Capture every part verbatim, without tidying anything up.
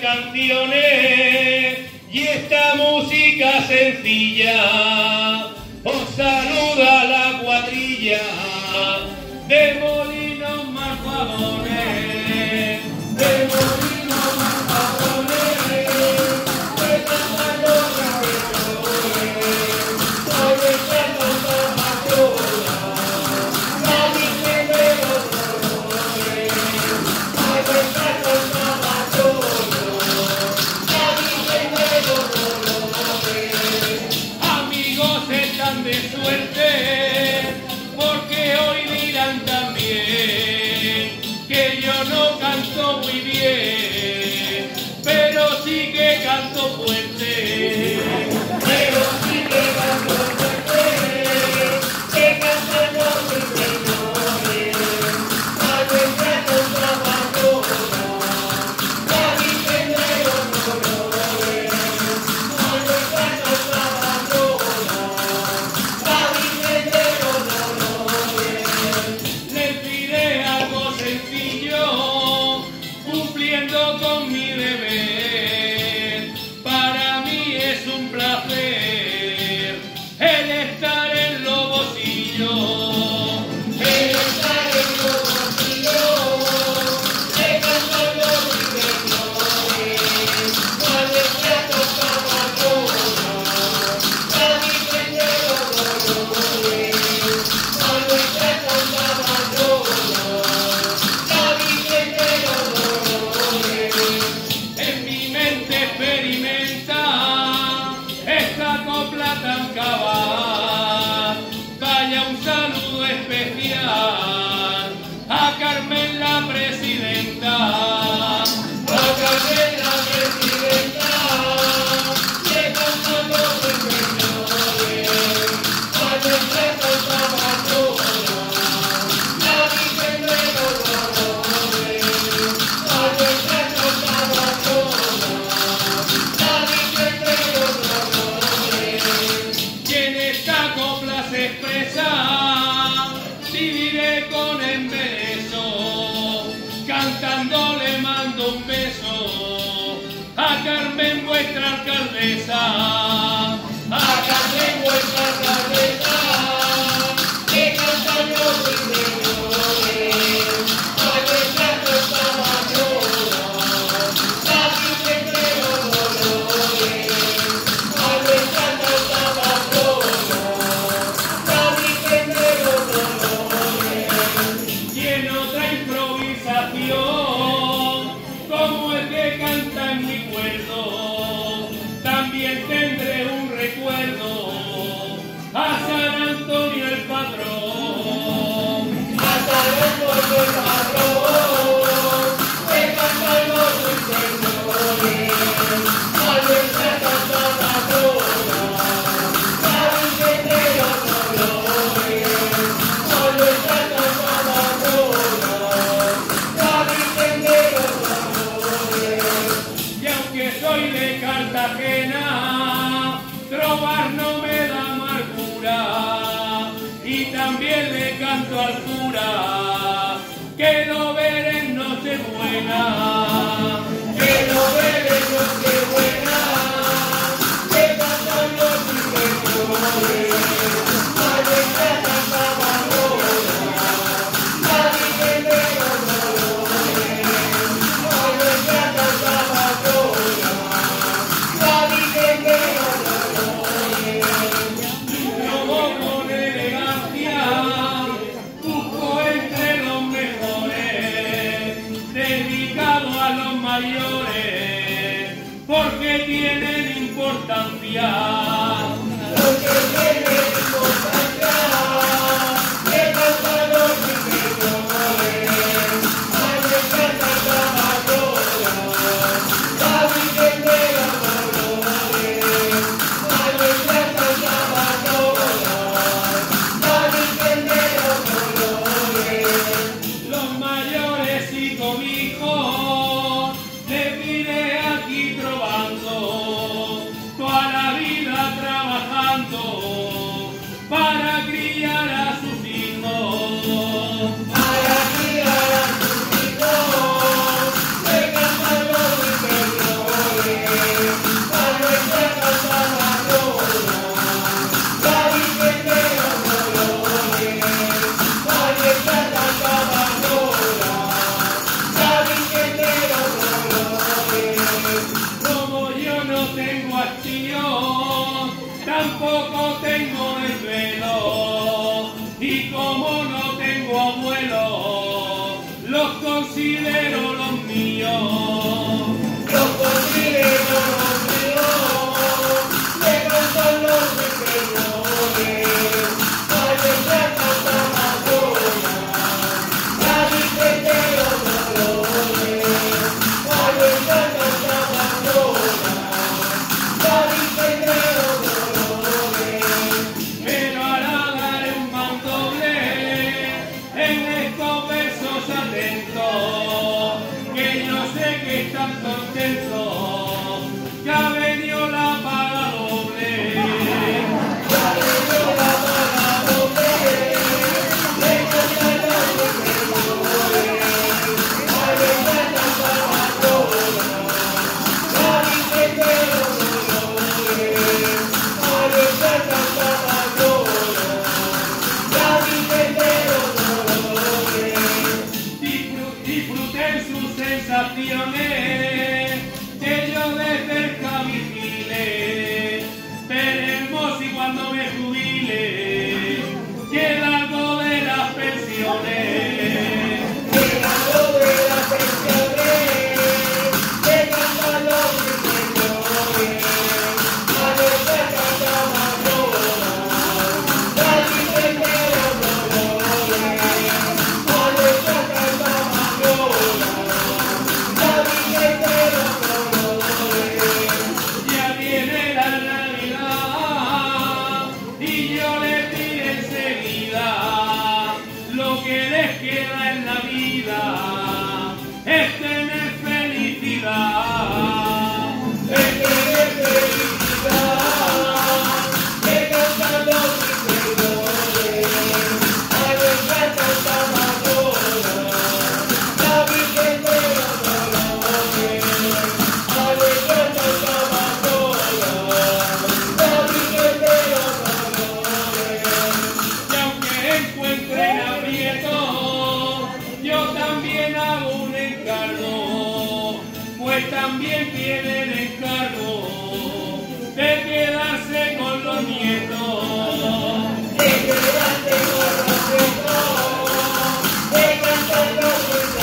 canciones y esta música sencilla os saluda la cuadrilla de Molinos Marfadones, de Molinos Marfadones, de cantando canciones, soy el santo Zapatola, la Virgen de los Dolores, soy el santo Zapatola, la Virgen de los Dolores. Amigos están de suerte, porque hoy dirán también que yo no canto muy bien, pero sí que canto fuerte, pero sí que canto fuerte, que cantando mis señores, a nuestra Santa Patrona, la Virgen de los Dolores, a nuestra Santa Patrona, la Virgen de los Dolores. Les diré algo sencillo, cumpliendo con mi deber. Para mí es un placer el estar en los bolsillos, el estar en los bolsillos, de cantando mis señores, a nuestra Santa Patrona, la Virgen de los Dolores, a nuestra Santa Patrona, la Virgen de los Dolores. En mi mente experimenta esta copla tan cabal. Vaya un saludo especial a Carmen la Presidenta, a Carmen la Presidenta, que cantando mis señores, a nuestra Santa Patrona, la Virgen de los Dolores, a nuestra Santa Patrona, la Virgen de los Dolores. Y en esta copla se expresa, viviré con embeleso, cantando le mando un beso a Carmen vuestra alcaldesa, a Carmen vuestra alcaldesa, que cantando mis señores, a nuestra Santa Patrona, la Virgen de los Dolores, a nuestra Santa Patrona, la Virgen de los Dolores. Y en otra improvisación, como el que canta en mi cuerdo, también tendré un recuerdo a San Antonio el patrón, a San Antonio el patrón, que cantando mis señores, a nuestra Santa Patrona, la Virgen de los Dolores, a nuestra Santa Patrona, la Virgen de los Dolores. Y aunque soy de Cartagena, trobar no me da amargura, y también le canto al cura que lo veré en Nochebuena, que lo veré en Nochebuena, que cantando mis señores, a nuestra Santa Patrona, la Virgen de los Dolores, a nuestra Santa Patrona, la Virgen de los Dolores. Robo con elegancia, busco entre los mejores, dedicado a los mayores, porque tienen importancia, porque tienen importancia, que cantando mis señores, a nuestra Santa Patrona, la Virgen de los Dolores, a nuestra Santa Patrona, la Virgen de los Dolores. Los mayores y con hijos les iré aquí trovando, toda la vida Como yo no tengo acción, tampoco tengo desvelo, y como no tengo abuelo, los considero los míos. Los considero los míos, me cantan los señores, vale la canta Madonna, la Virgen de los Dolores, vale la canta Madonna, la Virgen de los Dolores. Pero ahora daré un mandoble en estos versos atentos, que yo sé que están contentos, ya venió la paga doble. Ya venió la paga doble, me cantan los señores, vale la canta Madonna, la Virgen de los Dolores, vale la canta Madonna, la Virgen de los Dolores. Disfru- Disfruten sus sensaciones, que yo de cerca vigile. Veremos si cuando me jubile queda algo de las pensiones. Llegando de las pensiones, que cantan los señores, vale la canta Madonna, la Virgen de los Dolores, vale la canta Madonna, la Virgen de los Dolores. Ya viene la Navidad y yo les diré enseguida lo que les queda en la vida es tener felicidad. Es tener felicidad, que cantan los señores, vale la canta Madonna, la Virgen de los Dolores, vale la canta Madonna, la Virgen de los Dolores. Y aunque encuentren aprieto, yo también hago un encargo, pues también tienen encargo de quedarse con los nietos. De quedarse con los nietos, de cantar los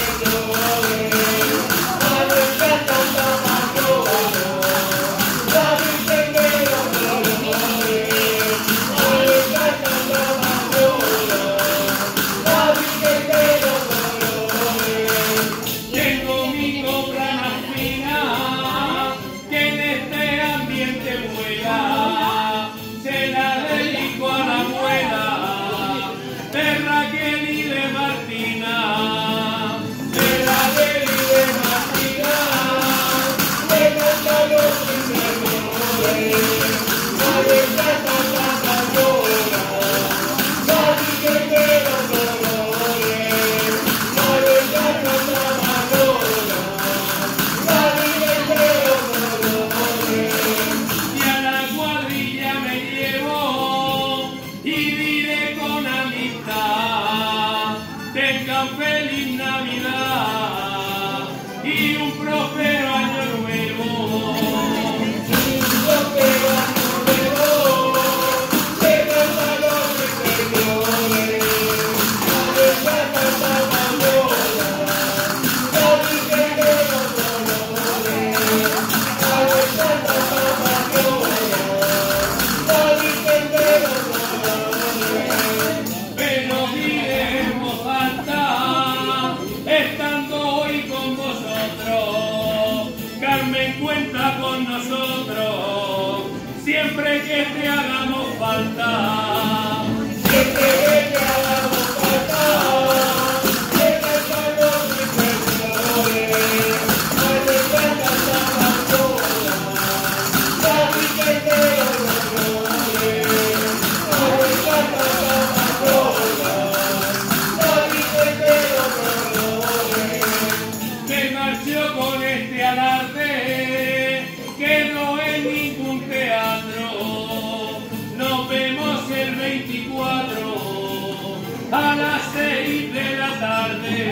señores, vale la canta Madonna, la Virgen de los Dolores, vale la canta Madonna, la Virgen de los Dolores. Tengo mi copla fina que en este ambiente vuela, se la dedico a la abuela de Raquel y de Martina, De la Virgen de Martina, de cantar los señores, vale la canta Madonna, la Virgen de los Dolores, vale la canta Madonna, la Virgen de los Dolores. y a la cuadrilla me llevo y diré con amistad, tengan feliz Navidad y un próspero año nuevo. Yo quiero año nuevo, que cantan los señores, vale la canta Madonna, la Virgen de los Dolores, vale la canta Madonna, la Virgen de los Dolores. Pero diré en voz alta, estando hoy con vosotros, Carmen cuenta con nosotros, siempre que te hagamos falta. Siempre que te hagamos falta, que cantan los señores, vale la canta Madonna, la Virgen de los Dolores, vale la canta Madonna, la Virgen de los Dolores. Me marcho con este alarde que no es ningún teatro. Nos vemos el veinticuatro a las seis de la tarde.